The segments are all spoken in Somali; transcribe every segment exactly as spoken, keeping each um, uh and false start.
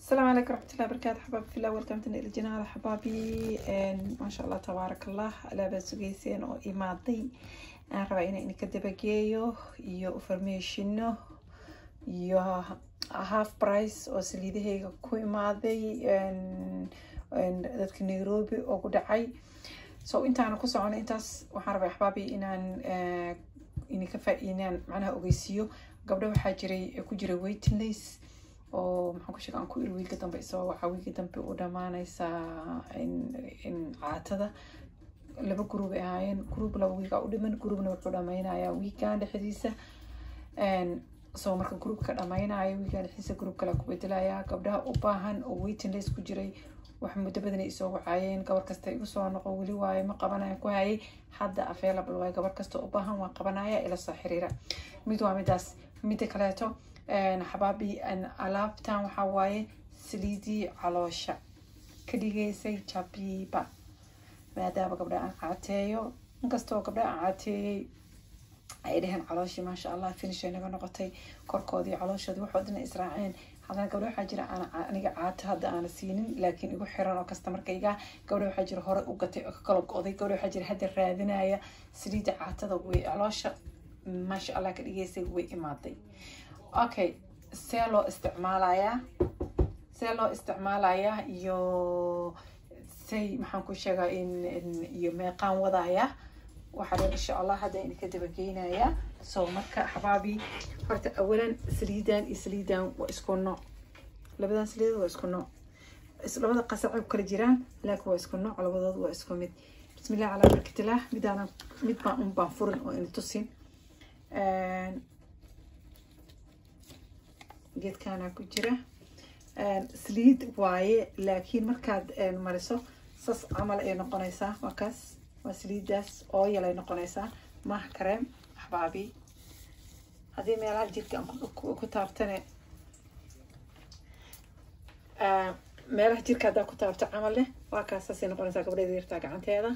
السلام عليكم ورحمة الله وبركاته حبايبي في الأول كنت إلى جنال حبايبي ما شاء الله تبارك الله على بسوقيسين أو إيماضي أنا رأينا إني كده بجيو يو فرميشنو يو هاف برايس أو سليده هيك كوي ماضي إن إن ذاتك نيروبي أو كده عي سو أنت أنا كوسو أنا أنتاس وحرب حبايبي إن أن إني كفا إن معناها أوجيسيو قبله حاجري كوجري ويتين ليس oo maxaan ku sheegaa ku wiilka dambe isoo waxa wiilka dambe u dhamaanaysa in in caatada laba group ay ahaayeen group laba wiilka u dhiman groupna wuxuu dhamaynaya weekend dhexdiisa een soo marka groupka dhamaynaya weekend dhexdiisa group kale ku bedelaya gabdhaha u baahan oo waiting list ku jiray wax muddo badan ay soo wacayeen gabar kasta igu soo noqo wali waaye ma qabanaya ku hayay hadda available way gabar kasta u baahan waan qabanaya ila soo xiriira mid waa midaas mid kaleeto أنا حبابي أن ألابتان وحواي سليدي علوشة كديجي سي شابيبا بعدها بقبل أن عاتيو نقصتو قبل أن عاتي أيدهن علوشة ما شاء الله فين شيء نبغى نقطي كركودي علوشة ذو حدنا إسرائيل هذا قبل حاجر أنا أنا قعدت هذا أنا سنين لكن يقول حرنا كاستمر كيجا قبل حاجر هور وقتي كلب قاضي قبل حاجر هذا الرادنا هي سليدي عاتة وي علوشة ما شاء الله كديجي سي وي إماتي اوكي سيلو استعمالaya سيلو استعمالaya iyo say maxaan ku sheegaa in iyo meeqaan wadaya waxa insha Allah hada in ka dabageynaya soo marka xabaabi horta awalan saliidan iyo saliidan waa isku nooc labadan saliid waa isku nooc labada qasac ay kala jiraan laakiin waa isku nooc labadood waa isku mid bismillaah ala barakatillah midana mid baan un baan furin oo in tusin een جيت كان كجرة سليد واي لكن مركز مرسو صص عمل أي نقنيسة وكاس وسليد داس أويل أي نقنيسة مع كريم أحبابي هذه ميلاد جيت كان كتابتني ميلاد جيت كذا كتابت عمله وكاس سين نقنيسة قبل يدير تاج عن هذا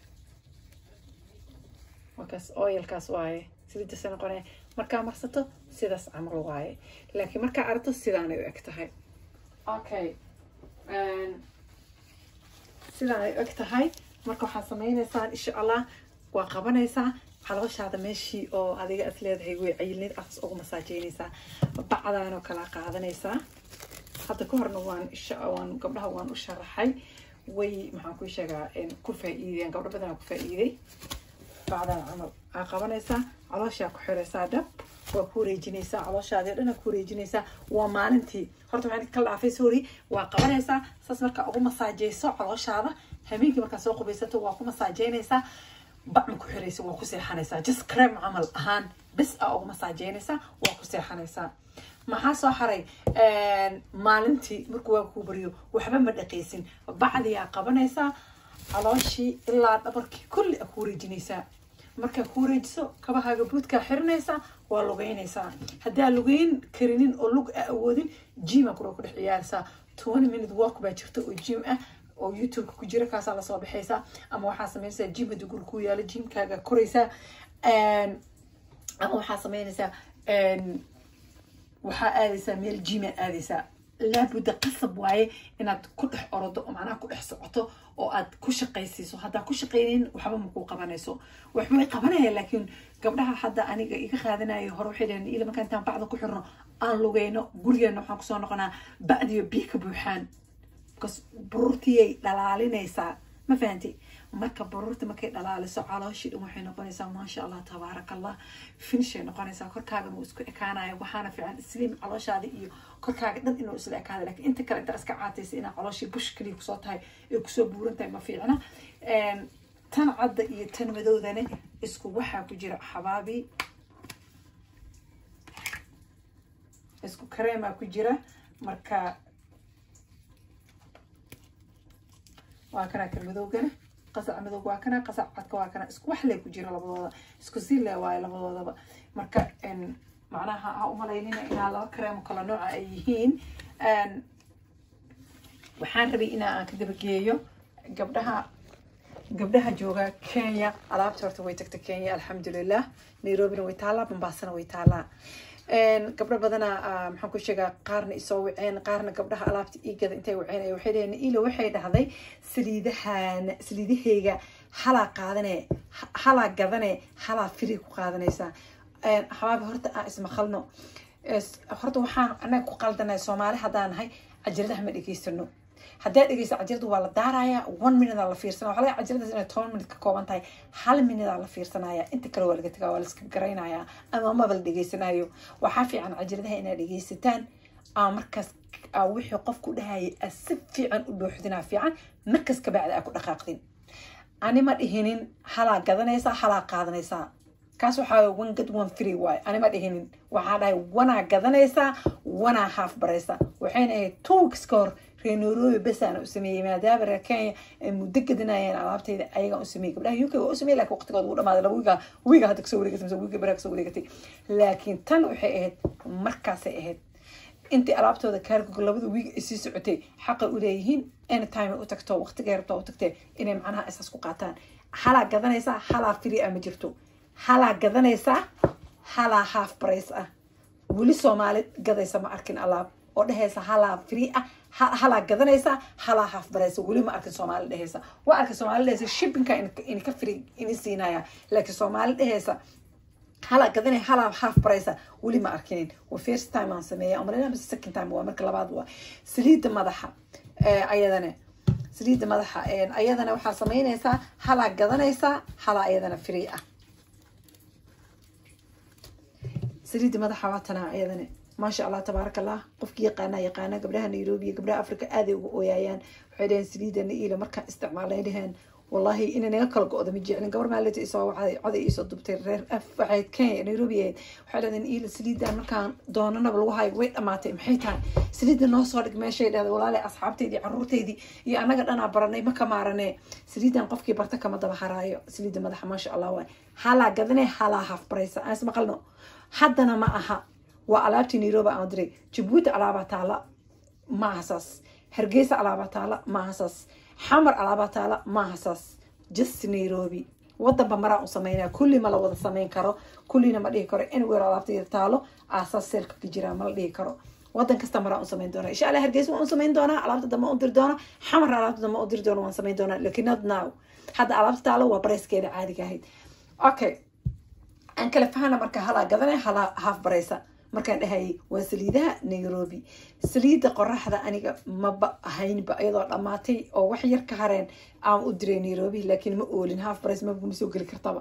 وكاس أويل كاس واي سليد سين نقني marka marsato sidaas amal waaye laakiin marka aragto sidaan ay u egtahay okay een sidaan ay u egtahay marka waxa sameynaysaa insha Allah waa qabanaysaa calooshaada meeshii oo adiga asleedahay way cayilnid as ugu masaajeynaysaa bacdaan oo kala qaadanaysaa hadda ka horna waan insha Allah gabdhaha waan u sharaxay way maxaan ku sheegaa in ku faa'iideen gabdho badan ku faa'iiday bacdaan amal qabanaysaa caloosha ku xiraysaa dab waa ku wareejinaysaa calooshaada dhan ku wareejinaysaa waa maalintii horta waxaan kala dhaafay sorry waa qabanaysaa saas marka ugu masaajeyso calooshaada habeenkii marka soo qubaysato waa ku masaajeynaysaa bacma ku xiraysaa waa ku seexanaysaa just cream amal ahaan bis aa ugu masaajeynaysaa waa ku seexanaysaa maxaa soo xaray een maalintii markuu waa ku bariyo waxba ma dhaqaysin bacdiyaa qabanaysaa calooshii ilaa dhabarkii kulli ku wareejinaysaa marka ku wareejiso kabahaaga buudka xirnaysa waa lugeynaysaa hadaa lugeyn karinin oo lug awoodin jima ku ku dhixiyaysa twenty minute walk baa jirta oo gym ah oo YouTube ku jira kaas la soo bixaysa ama waxa sameynaysa gym dugul ku yaala gymkaaga koraysa een ama waxa sameynaysa een waxa aadaysa meel gym aadaysa لا بد قصب واي إن كل أرض ومعناه كل سقطه أو كل شقيسيسو هذا كل شقيين وحبا مكو قبنيسو وحبا قبنيه لكن قبلها حدا أنا يخذنا يهروح لأن إذا ما كان بعض كل حرة أنا لقينا قرية إنه حنقصنا نقنا بعد يبيك بوحان بس برورتي للعالي نيسا ما فهمتي marka baruurta markay dhalaaliso calooshii waxay noqonaysaa ma sha Allah tabarakallah finish ay noqonaysaa korkaaga uu isku ekaanayo waxaana fiican slim calooshaada iyo korkaaga dhan inuu isla ekaado laakiin inta kale inta iska caataysa ina calooshii bush kaliya ku soo tahay ee ku soo buurantahay ma fiicna een tan cadda iyo tan madowdana isku waxa ku jira xabaabi isku kareema ku jira marka waa kana kalmadowgana قصع مدوق واكنا قصع عدك واكنا اسكو وحلي كجيرا لبضوضا اسكو زيلا واي لبضوضا مركا ان معناها ها امالينينا إنا لو كريم وكلا نوع ايهين ان وحان ربي إنا كدبقيو قبلها قبلها جوغا كينيا على بتورت ويتكت كينيا الحمد لله نيروبي ويتالا بمباسنا ويتالا gabdho badana maxaan ku sheegaa qaarna isoo waceen qaarna gabdhaha alaabta iigada intay waceen ay waxay dhaheen ilo waxay dhahday saliidahan saliidahayga halaa qaadane halaa gadane halaa free ku qaadanaysaa xabaabi horta aan ismaqalno horta waxaan anaga ku qaldanay Soomaali hadaan nahay ajiradaha ma dhageysano haddii dhageysa ajiradu waa la daaraya one minute la fiirsanaa waxa laga ajirada inay toban minute ka kooban tahay hal minute la fiirsanaya inta kale waa laga tagaa waa la iska garaynaya ama ma bal dhageysanayo waxa fiican ajiradaha inay dhageysataan ama markaas wixii qofku dhahay si fiican u dhuuxdina fiican markaas ka bacda ku dhaqaaqdin ani ma dhihinin hala gadanaysa hala qaadanaysa kaas waxa one get one free way ani ma dhihinin waxa dhahay wana gadanaysa wana half baraysa waxayna two weeks ka hor Nairobi bas aan u sameeyay maadaama reer Kenya muddo gadinayeen alaabtayda ayaga u sameeyay gabdhaha U K u sameeyay laakiin waqtigooda uu dhamaaday laba wiiga wiiga hadda kasoo wareegatay mise wiiga baraak soo wareegatay laakiin tan waxay ahayd markaasay ahayd intii alaabtooda kaargo labada wiig isii socotay xaq u leeyihiin anytime u tagto waqtiga yarto u tagtay inay macnaha isaas ku qaataan hala gadanaysa hala free ama jirto hala gadanaysa hala half price ah wali Soomaali gadaysa ma arkin alaab oo dhahaysa hala free ah hala gadanaysa hala half price wali ma arkin Soomaali dhahaysa waa arkin Soomaali dhahaysa shipping ka in ka free in siinaya laakiin Soomaali dhahaysa hala gadanay hala half price wali ma arkin waa first time aan sameeyay amarina bas second time waa marka labaad waa saliida madaxa ee ayadana saliida madaxa ee ayadana waxa sameeynaysa hala gadanaysa hala ayadana free ah saliida madaxa waatana ayadana ما شاء الله تبارك الله قفك يقانا يقانا قبلها نيروبي قبلها أفريقيا آذي ويايان وحيدين سليدة نئيلة مركا استعمالين لهن والله إننا نقل قوضة مجيعنا قبل ما التي إصوا عادي إصوا دبتر رير أف عيد كان نيروبي وحيدين نئيلة سليدة مركا دوننا بالوهاي ويت أماتي محيتها سليدة نوصلك ما شيء هذا ولا لا أصحابتي دي عروتي دي يا أنا قد أنا برني ما كمارني سليدة قفك برتك ما ضبح رايو سليدة مدح ما شاء الله وين حلا قدني حلا هاف بريسة أنا اسمع قلنا حدنا ما أها وعلابتي نيروبي أندري جبوت علابة تعالى ما حساس هرجيس علابة تعالى ما حساس حمر علابة تعالى ما حساس جس نيروبي وضب بمرأة سمينا كل ما لو وضع سمين كرو كلنا ما ليه كرو إن وير علابتي تعالى أساس سلك كجرا ما ليه كرو وضع كست مرأة سمين دونا إيش على هرجيس وان سمين دونا علابة دم أندر دونا حمر علابة دم أندر دونا وان سمين دونا لكن not now هذا علابة تعالى وبريس كده عادي كهيد أوكي أنك لفهنا مركا هلا قذنا هلا هاف بريسة markaan dhahay waa saliidaha Nairobi saliida qoraxda aniga ma ahayn ba iyadoo dhamaatay oo wax yar ka hareen aan u diray Nairobi laakiin ma oolin half price ma soo gali kartaba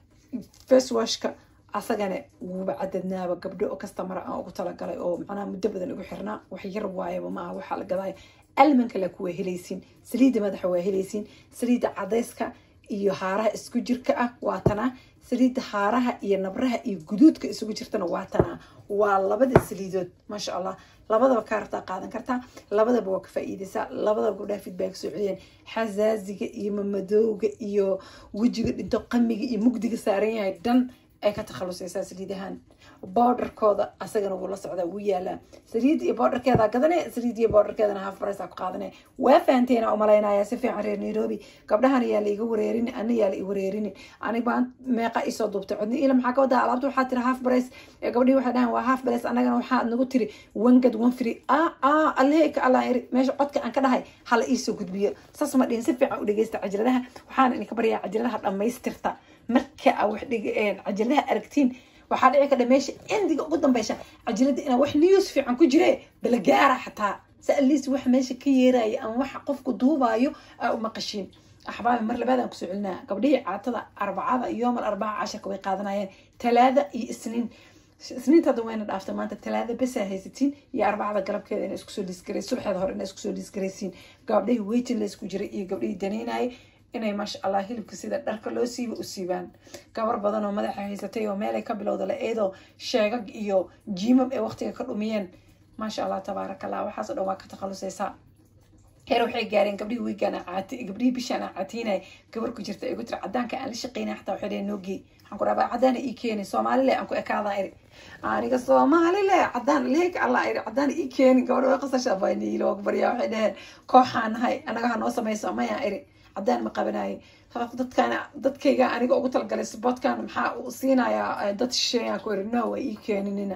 face washka asagana wuu cadadnaaba gabdho oo customer aan ugu tala galay oo macnaha muddo badan ugu xirnaa wax yar waayaba ma aha waxa la gaday almanka la ku helaysin saliida madaxa waa helaysin saliida cadayska iyo haaraha isku jirka ah waatana saliida haaraha iyo nabraha iyo guduudka isugu jirtana waatana waa labada saliidood ma sha Allah labadaba ka rabta qaadan kartaa labadaba waa ka faa'iideysa labadaba gudhaa feedback soo celiyeen xasaaziga iyo mamadowga iyo wajiga dhinto qamiga iyo mugdiga saaran yahay dan ay ka takhalusaysaa saliidahan borderkooda asagana wuu la socdaa wuu yaalaa saliid iyo borderkeeda gadane saliid iyo borderkeedana half price ku qaadane waa faanteena oo maleynaya si fiican reer Nairobi gabdhahan yaa la iga wareerin ana yaa la i wareerin aniga baan meeqa isoo duubtay codni ila maxaa ka wada alaabtu waxa tiri half price gabdhii waxa dhahan waa half price anagana waxa nagu tiri one get one free ah ah alleeka allah iri meesha codka aan ka dhahay hala ii soo gudbiyo saas ma dhihin si fiican u dhageysta ajradaha waxaan idinka baryaa ajradaha dhamaystirta marka wax dhigeen ajradaha aragtiin waxa dhici ka dhameesha indiga ugu dambeysha ajrada ina wax news fiican ku jire bala gaara xataa saalis wax meesha ka yeeray ama wax qofku duubayo oo maqashin axbaab mar labaad ku soo celinaa gabdhii caatada arbacada yoom arbaca casharka way qaadanayeen talaada iyo isniin isniinta dadweyne dhaafta maanta talaada bas haysatiin iyo arbacada galabkeeda inay isku soo disgareeyeen subaxda hore inay isku soo disgareeyeen gabdhii waiting list ku jiray iyo gabdhii daneynay inay ma sha Allah hilibka sida dharka loo siibo u siibaan gabar badan oo madaxa haysatay oo meel ay ka bilowda la eedo sheegag iyo jiimam ee waqtiga ka dhumiyeen ma sha Allah tabarakallah waxaas oo dhan waa ka takhalusaysaa heer waxay gaareen gabdhii wiigana caati gabdhii bishana caatiinay gabar ku jirta ay ku tir cadaanka aan la shaqeynaa xataa waxay leeyihiin noogi waxaan ku rabaa cadaan ii keenay Soomaaliland aan ku ekaadaa iri aniga Soomaaliland cadaan leeg Allah iri cadaan ii keenay gabar way qasashaa baynii loo bariyaa waxay dhaheen kooxaan hay anaga ha noo sameeyso ma yaa iri cadaan ma qabanay dadkana dadkayga aniga ugu talgalay sportkan maxaa uu siinayaa dad shisheeya ku irno way ii keeninina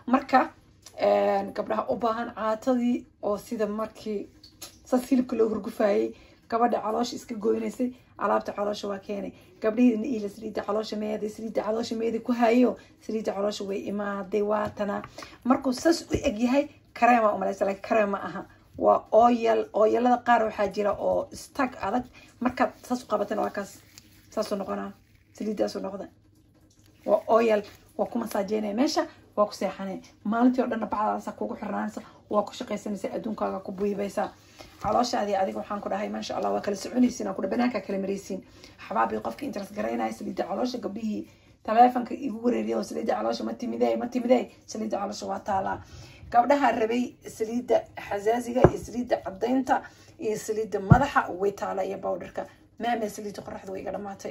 marka gabdhaha u baahan caatadii oo sida markii saas hilibka loo hurgufaayay gabadha caloosha iska goynaysay alaabta caloosha waa keenay gabdhihiina ila saliida caloosha meeday saliida caloosha meeday ku hayo saliida caloosha way imaaday waatana markuu saas u eg yahay kareema u malaysa laakiin kareema aha waa oil oilada qaar waxaa jira oo stag adag markaad saas u qabatana waa kaas saas u noqonaa saliidaas u noqda waa oil waa ku masaajeynaya meesha waa ku seexanay maalintii oo dhan bacdaasa kugu xirnaanaysa waa ku shaqaysanaysa adduunkaaga ku buuyibaysaa calooshaadii adiga waxaan ku dhahay maasha allah waa kala soconaysiin ku banaanka kala maraysiin xabaabii qofka interest garaynaya saliida caloosha gabdhihii taleefanka igu wareeriyo saliida caloosha ma timidey ma timidey saliida caloosha waa taalaa gabdhaha rabay saliida xasaasiga iyo saliida cadaynta iyo saliida madaxa way taala iyo bowdharka maama saliida qoraxda way iga dhamaatay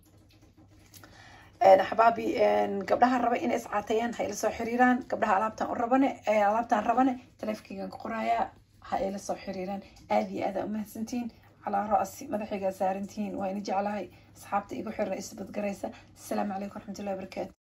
حبابي قبلها الربع إن إسعاتين هاي لسه حريران قبلها علابتان الربنا علابتان الربنا تلفكي قرايا هاي لسه حريران هذه هذا أمه سنتين على رأسي ماذا حاجة سارنتين وين جعلها أصحابتي يقول حر رئيس بتقريسة السلام عليكم ورحمة الله وبركاته.